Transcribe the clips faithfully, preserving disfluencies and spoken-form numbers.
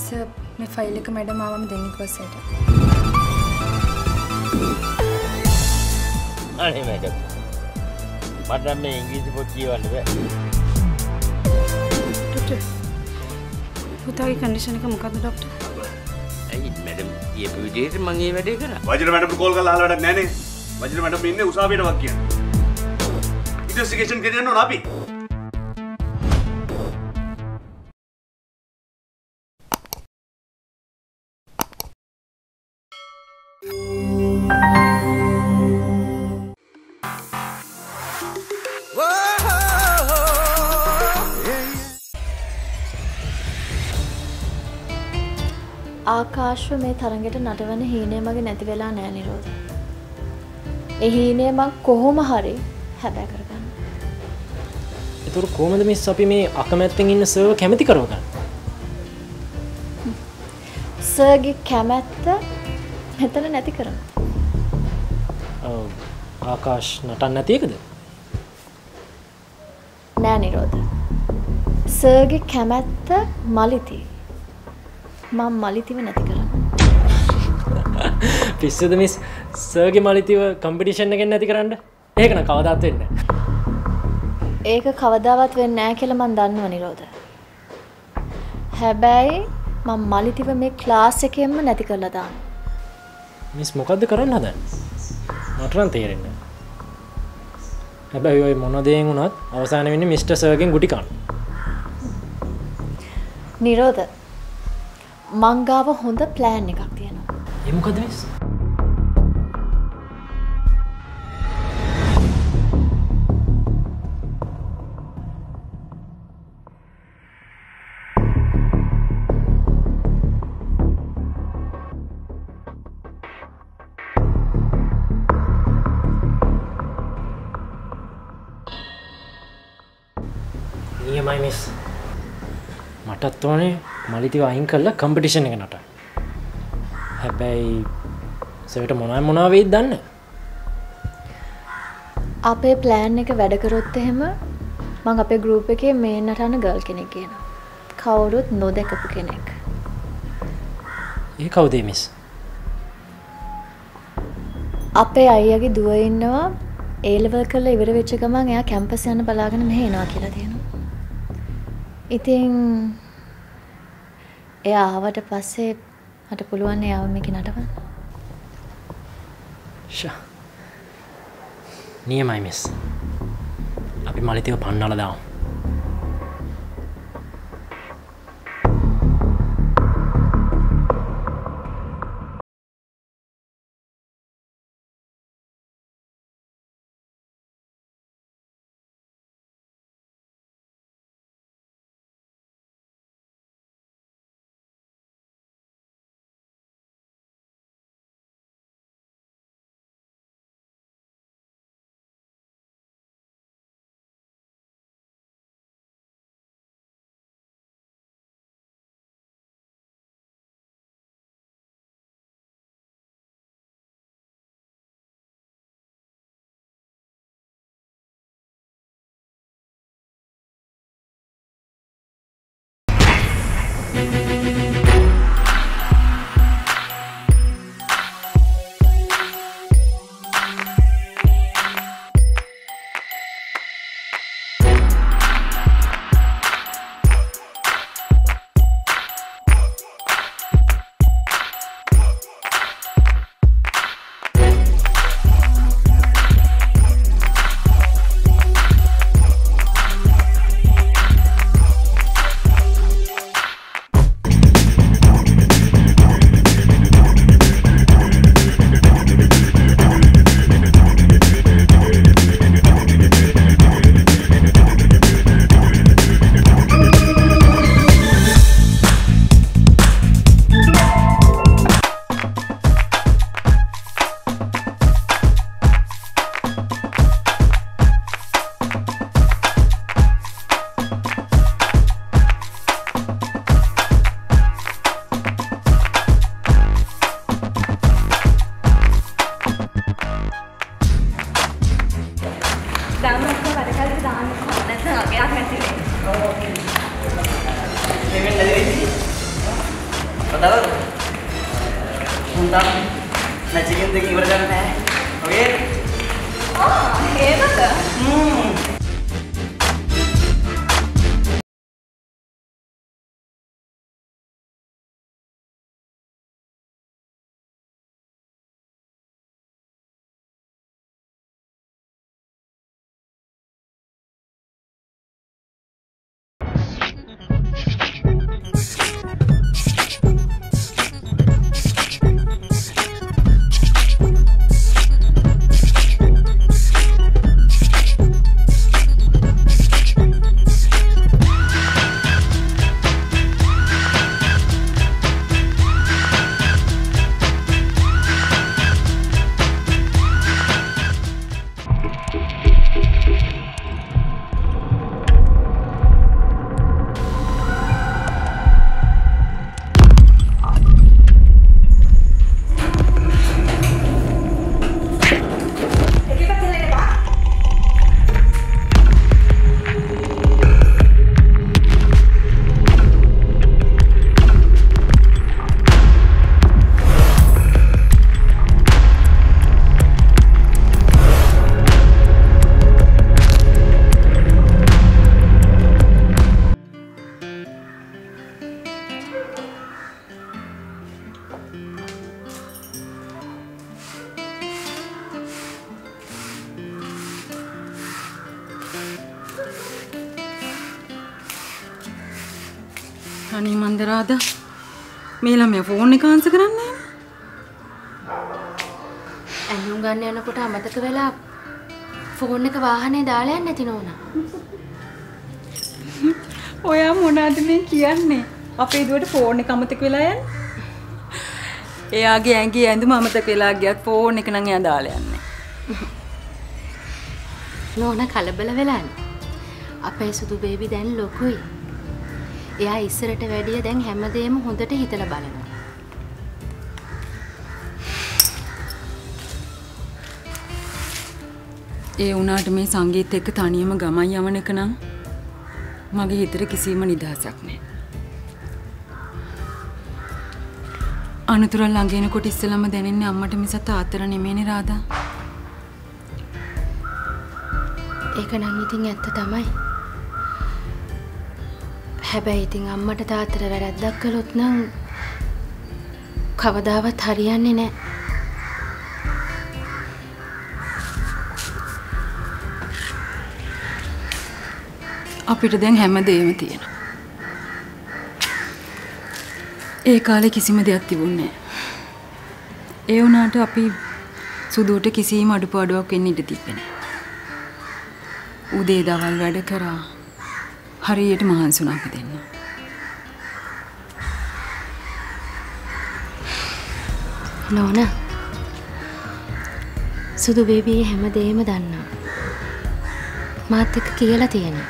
Sir මේ file එක madam ආවම දෙන්න කිව්වා සර්ට. අනේ මැඩම්. මට මේ ඉංග්‍රීසි පොත් කියවන්න බෑ. ડોක්ටර්. පුතාගේ කන්ඩිෂන් එක මොකක්ද ડોක්ටර්? ඇයි මැඩම් කියපු විදිහට මම මේ වැඩේ කරා. වජිර මැඩම්ට කෝල් කරලා අහලා වැඩක් නැහැ නේ. වජිර මැඩම් ඉන්නේ උසාවියට වක් කියන්නේ. ඉන්වෙස්ටිගේෂන් කරන්න ඕන අපි. ආකාශව මේ තරඟට නටවන හීනය මගේ නැති වෙලා නෑ නිරෝධ. ඒ හීනය මං කොහොම හරි හැබෑ කරගන්න. ඒතර කොහමද මිස් අපි මේ අකමැත්තෙන් ඉන්න සර්ව කැමති කරවගන්න? සර්ගේ කැමැත්ත මෙතන නැති කරන්න. ඔව් ආකාශ් නටන්න නැති එකද? නෑ නිරෝධ. සර්ගේ කැමැත්ත මලිතී. මම මලිතිව නැති කරන්න. පිස්සුද මිස් සර්ගේ මලිතිව කම්පිටිෂන් එකෙන් නැති කරන්න? ඒක නම් කවදාවත් වෙන්නේ නැහැ. ඒක කවදාවත් වෙන්නේ නැහැ කියලා මම දන්නවා නිරෝධ. හැබැයි මම මලිතිව මේ ක්ලාස් එකෙන්ම නැති කරලා දාන්න. මිස් මොකද්ද කරන්න හදන්නේ? මට නම් තේරෙන්නේ නැහැ. හැබැයි ඔය මොන දේෙන් වුණත් අවසාන වෙන්නේ මිස්ටර් සර්ගෙන් ගුටි කන්න. නිරෝධ මං ගාව හොඳ ප්ලෑන් එකක් තියෙනවා. ඒ මොකද මිස්? නියමයි මිස්. මටත් ඕනේ මලිතිව අයින් කරලා කම්පිටිෂන් එක නටන්න. හැබැයි සර්ට මොනවා මොනවා වෙයිද දන්නේ? අපේ ප්ලෑන් එක වැඩ කරොත් එහෙම මම අපේ ගෲප් එකේ මේ නටන ගර්ල් කෙනෙක් ගේනවා. කවුරුත් නොදකපු කෙනෙක්. ඒ කවුද මිස්? අපේ අයියාගේ දුව ඉන්නවා ඒ ලෙවල් කරලා ඉවර වෙච්ච ගමන් එයා කැම්පස් යන්න බලාගෙන මෙහෙ එනවා කියලා තියෙනවා. ඉතින් එයා ආවට පස්සේ මට පුළුවන් එයාව මේක නටවන්න. ෂා. නියමයි මිස්. අපි මලිතිව පන්නලා දාමු. Padahal Untam matching දෙක ඉවර කරන්න නැහැ. ඔගේ. ආ හේනද? හ්ම්. අනේ මන්දරාද මේ ළමයා ෆෝන් එක ආන්සර් කරන්නේ නැහැ. ඇඳුම් ගන්න යනකොට අමතක වෙලා ෆෝන් එක වාහනේ දාලා යන්නේ නැති නෝනා. ඔයා මොනවද මේ කියන්නේ? අපේ දුවට ෆෝන් එක අමතක වෙලා යන්නේ? එයාගේ ඇඟේ ඇඳුම අමතක වෙලා ගියත් ෆෝන් එක නම් එයා දාලා යන්නේ. නෝනා කලබල වෙලානේ. අපේ සුදු බේබි දැන් ලොකුයි. එයා ඉස්සරට වැඩිය දැන් හැමදේම හොඳට හිතලා බලනවා. ඒ වුණාට මේ සංගීත එක්ක තනියම ගමන් යවන එක නම් මගේ හිතට කිසිම නිදහසක් නැහැ. අනුතරන් ළඟ එනකොට ඉස්සෙල්ලාම දැනෙන්නේ අම්මට මිස තාත්තට නෙමෙයිනේ රාදා. ඒක නම් ඉතින් ඇත්ත තමයි. හැබැයි ඉතින් අම්මට තාත්තට වැරද්දක් කළොත් නම් කවදාවත් හරියන්නේ නැහැ. අපිට දැන් හැමදේම තියෙනවා. ඒ කාලේ කිසිම දෙයක් තිබුණේ නැහැ. ඒ වුණාට අපි සුදුට කිසිම අඩුපාඩුවක් වෙන්න ඉඩ තිබ්බේ නැහැ. උදේ දවල් වැඩ කරා. හරියට මහන්සුණා අපි දෙන්න. නෝනා සුදු බේබී හැමදේම දන්නවා. මාත් එක්ක කියලා තියෙනවා.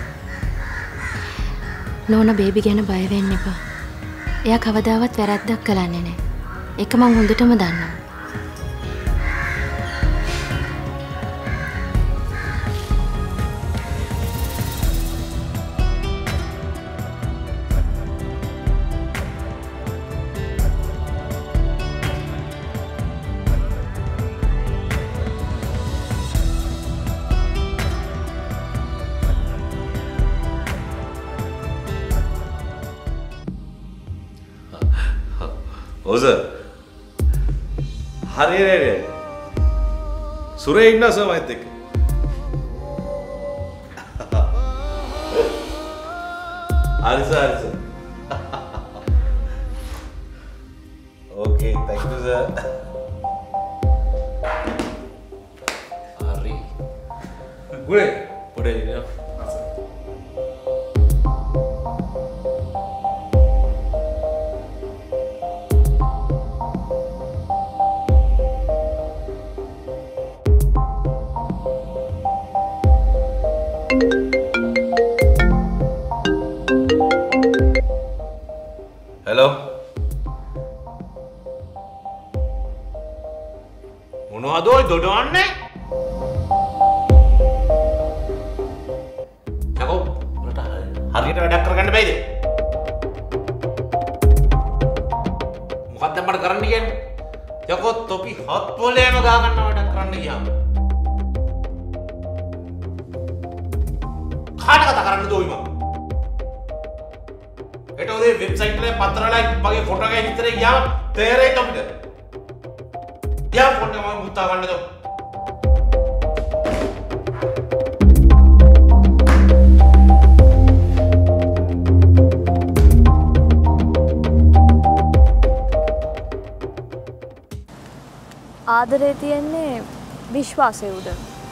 නෝනා බේබි ගැන බය වෙන්න එපා. එයා කවදාවත් වැරද්දක් කරන්නේ නැහැ. ඒක මම හොඳටම දන්නවා. Oza. Hari hari. Surya inna sama itu. Arisa Arisa. Okay, thank you sir. Hari. Gue, udah ini. Hello. මොනවද ඔය දොඩවන්නේ? යකෝ උනට හරියට වැඩක් කරගන්න බැයිද? අපි හත් පොලේම ගා ගන්න වැඩක් කරන්න ගියාම කාට කතා කරන්නද ඔයි මම? ඒට ඔය වෙබ්සයිට් එකේ පත්‍රලයි වගේ ෆොටෝ එකක් විතර ගියාම තේරෙයි අපිට. යා ෆොන් එක මම මුත්තා ගන්නද? ආදරේ තියෙන්නේ විශ්වාසය උඩ.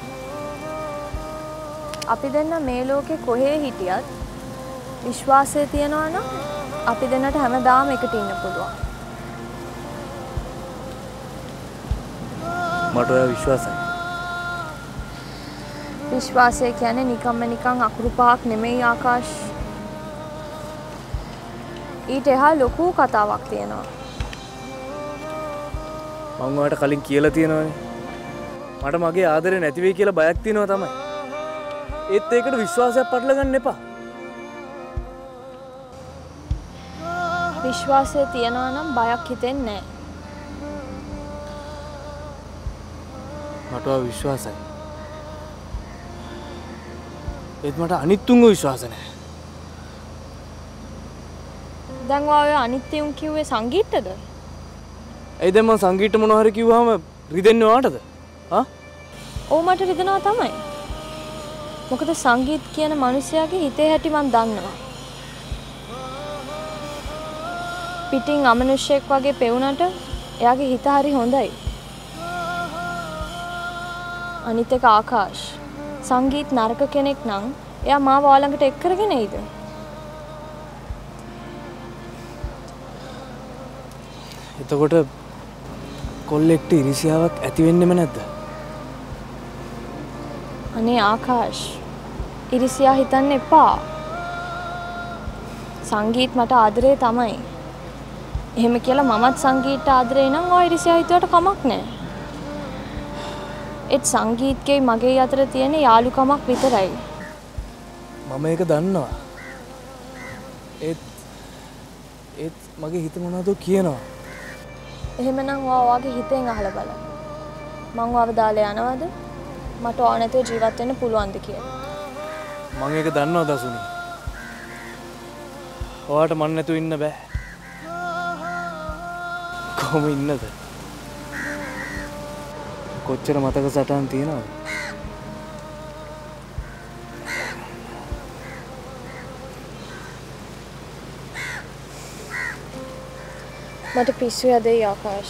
අපි දෙන්න මේ ලෝකේ කොහේ හිටියත් විශ්වාසය තියනවා නම් අපි දෙන්නට හැමදාම එකට ඉන්න පුළුවන්. මට ඔය විශ්වාසයි. විශ්වාසය කියන්නේ නිකම්ම නිකං අකුරු පහක් නෙමෙයි ආකාශ්. ඊට එහා ලොකු කතාවක් තියෙනවා. මම ඔයාලට කලින් කියලා තියෙනවානේ. මට මගේ ආදරේ නැති වෙයි කියලා බයක් තියෙනවා තමයි. ඒත් ඒකට විශ්වාසයක් පටල ගන්න එපා. විශ්වාසය තියනවා නම් බයක් හිතෙන්නේ නැහැ. මට ඔය විශ්වාසයි. ඒත් මට අනිත් උන්ව විශ්වාස නැහැ. දැන් ඔය අනිත් උන් කිව්වේ සංගීතද? ඒ දැන් මම සංගීත මොනවා හරි කිව්වහම රිදෙන්නේ ඔයාටද? ආ? ඔව් මට රිදෙනවා තමයි. මොකද සංගීත් කියන මිනිසයාගේ හිතේ හැටි මම දන්නවා. පිටින් අමනුෂ්‍යෙක් වගේ පෙවුනට එයාගේ හිත හරි හොඳයි. අනිත් එක ආකාශ්. සංගීත් නරක කෙනෙක් නම් එයා මාව ඔයාලඟට එක් කරගෙන එයිද? එතකොට කොල්ලෙක්ට ඉරිසියාවක් ඇති වෙන්නෙම නැද්ද? අනේ ආකාශ්, ඉරිසියා හිතන්න එපා. සංගීත් මට ආදරේ තමයි. එහෙම කියලා මමත් සංගීතට ආදරේ නම් ඔය ඉරිසියා හිතුවට කමක් නැහැ. ඒත් සංගීත්කේ මගේ අතර තියෙන යාළුකමක් විතරයි. මම ඒක දන්නවා. ඒත් ඒත් මගේ හිත මොනවද කියනවා? එහෙමනම් ඔයාගේ හිතෙන් අහලා බලන්න. මං ඔයාව දාලා යනවද? මට ඕන නැතුව ජීවත් වෙන්න පුළුවන්ද කියලා. මම ඒක දන්නවා දසුනි. ඔයාට මන් නැතුව ඉන්න බෑ. කොහොම ඉන්නද? කොච්චර මතක සටහන් තියෙනවද? මට පිස්සු යදේ ආකාශ්.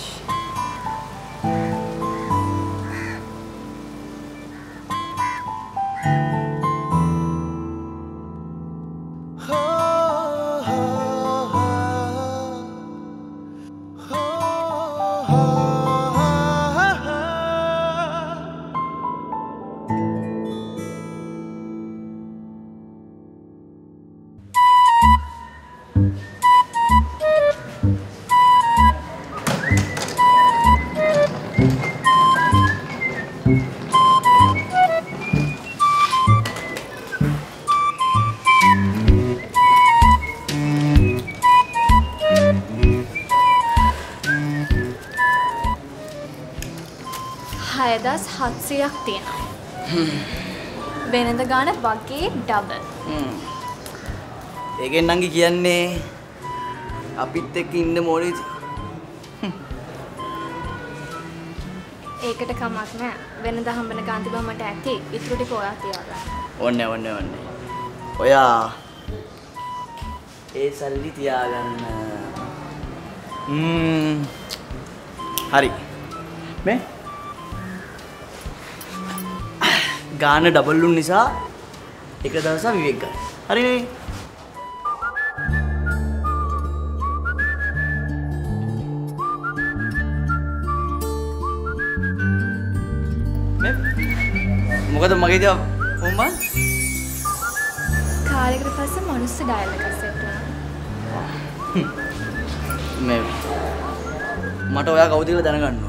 හයදස් හත්සියක් තියෙනවා. වෙනද ගාන වගේ ඩබල්. ඒකෙන් නංගි කියන්නේ අපිත් එක්ක ඉන්න මොලේ. ඒකට කමක් නෑ. වෙනද හම්බෙන කාන්ති බා මට ඇති. ඉතුරු ටික ඔයා තියාගන්න. ඕන්නේ ඕන්නේ ඕන්නේ. ඔයා ඒ සල්ලි තියාගන්න. ම්ම් හරි. මේ ගාන ඩබල් වුන් නිසා එක දවසක් විවේක ගන්න. හරිනේ? මොකද මගේ දිහා උඹ කාලයකට පස්සේ මනුස්ස ඩයල් එකක් සෙට් වුණා. මේ මට ඔයා කවුද කියලා දැනගන්න ඕන.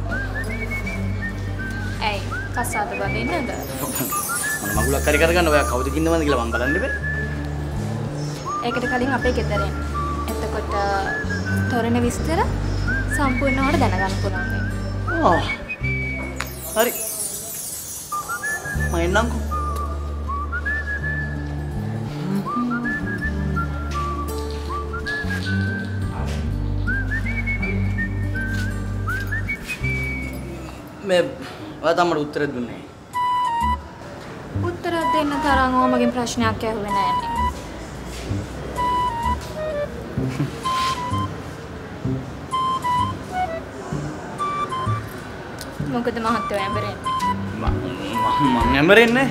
ඇයි? කසාද බඳින්නද? මම මගුලක් හරි කරගන්න ඔයා කවුද කින්නවද කියලා මම බලන්න බෑ. ඒකට කලින් අපේ ගෙදර එන්න. එතකොට තොරණ විස්තර සම්පූර්ණවට දැනගන්න පුළුවන්. ආ හරි මම එන්නම්කෝ මේ ඔයා තමයි උත්තර දුන්නේ උත්තරයක් දෙන්න තරම් ඕමගෙන් ප්‍රශ්නයක් ඇහුවේ නෑනේ. මොකද මහත්තයෝ ඇඹරෙන්නේ? මම මම ඇඹරෙන්නේ.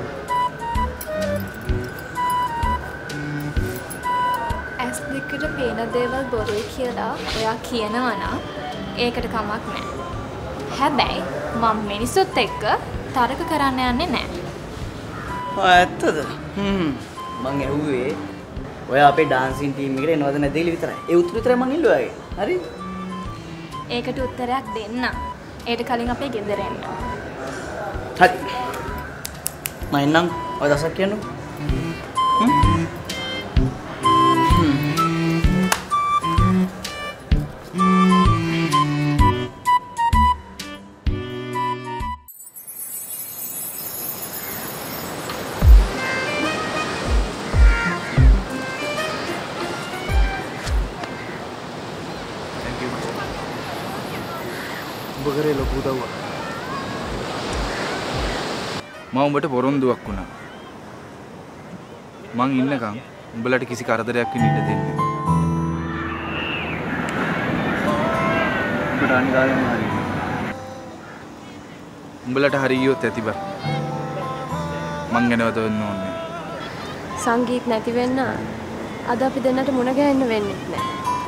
ඇස් දෙකට පේන දේවල් බොරුයි කියලා ඔයා කියනවා නම් ඒකට කමක් නෑ. හැබැයි මම මිනිස්සුත් එක්ක තරක කරන්න යන්නේ නෑ. ආ ඇත්තද? හ්ම් මං ඇහුවේ ඔයා අපේ ඩාන්සින් ටීම් එකට එනවද නැද්ද කියලා විතරයි. ඒ උත්තර විතරයි මං ඉල්ලුවාගේ. හරිද? ඒකට උත්තරයක් දෙන්න. ඒට කලින් අපේ ගෙදර එන්න. හරි. මම එන්නම්. ඔය දවසක් කියන්නකො. උඹකරේ ලොකු උදව්වක්. මම උඹට පොරොන්දුවක් වුණා. මං ඉන්නකම් උඹලට කිසි කරදරයක් වෙන්න ඉඩ දෙන්නේ නැහැ. උඹට අනිවාර්යයෙන්ම හරි. උඹලට හරි ගියොත් ඇති බං. මං ගැනවත් වෙන්න ඕනේ. සංගීත නැති වෙන්න අද අපි දෙන්නට මුණ ගැහෙන්න වෙන්නේ නැහැ.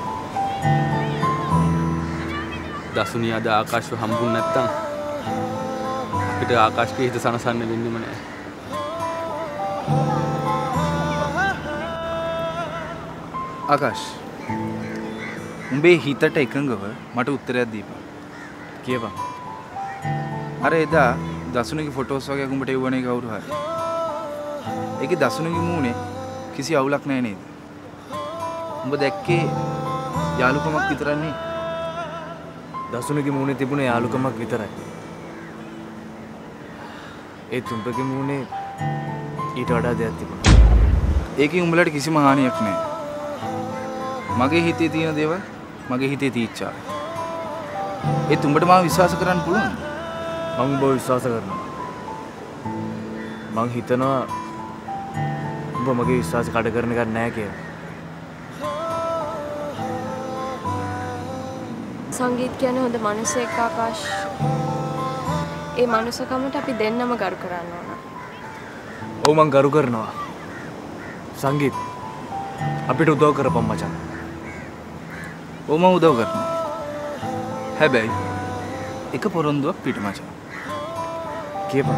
දසුනි අද ආකාශව හම්බුනේ නැත්තම් අපිට ආකාශයේ හිත සනසන්න වෙන්නේම නැහැ. ආකාශ උඹේ හිතට එකඟව මට උත්තරයක් දීපන්. කියපන්. අර එදා දසුනිගේ ෆොටෝස් වගේ උඹට එවුවනේ කවුරු හරි. ඒකේ දසුනිගේ මූණේ කිසි අවුලක් නැහැ නේද? උඹ දැක්කේ යාළුකමක් විතරක් නේ. දසුනගේ මූණේ තිබුණේ යාළුකමක් විතරයි. ඒ තුඹගේ මූණේ ඊට වඩා දෙයක් තිබුණා. ඒකෙන් උඹලට කිසිම හානියක් නැහැ. මගේ හිතේ තියෙන දේවල් මගේ හිතේ තීච්චා. ඒ තුඹට මාව විශ්වාස කරන්න පුළුවන්. මම ඔබ විශ්වාස කරනවා. මං හිතනවා ඔබ මගේ විශ්වාස කඩ කරන එකක් නැහැ කියලා. සංගීත කියන්නේ හොඳ මිනිසෙක් ආකාශ. ඒ මනුස්සකමට අපි දෙන්නම ගරු කරන්න ඕන. ඔව් මං ගරු කරනවා. සංගීත අපිට උදව් කරපම් මචං. ඔව් මම උදව් කරනවා. හැබැයි එක පොරොන්දුවක් පිට මචං. කියපන්.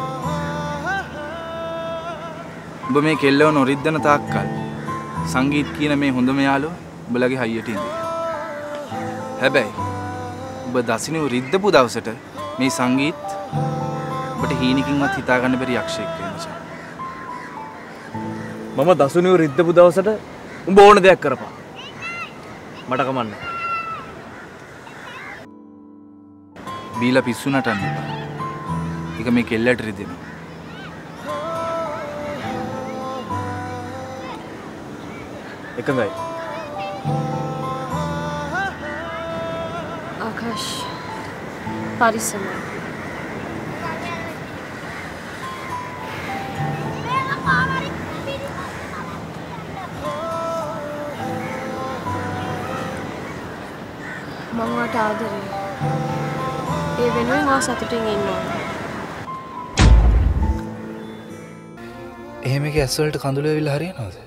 ඔබ මේ කෙල්ලව නොරිද්දන තාක්කල් සංගීත කියන මේ හොඳම යාළුවා ඔබලගේ හයියට ඉඳී. හැබැයි ඔබ දසිනව රිද්දපු දවසට මේ සංගීත් ඔබට හීනකින්වත් හිතා ගන්න බැරි යක්ෂයෙක් වෙනවා. මම දසුනිව රිද්දපු දවසට උඹ ඕන දෙයක් කරපන්. මට කමන්නේ. බීලා පිස්සු නටන්න එපා. ඒක මේ කෙල්ලට රිදෙනවා. එකඟයි. ආකාශ පරිස්සමයි. මම වට ආදරේ. ඒ වෙනුවෙන් ආ සතුටින් ඉන්න ඕන. එහෙම එක ඇස් වලට කඳුළු ඇවිල්ලා හරියනවද?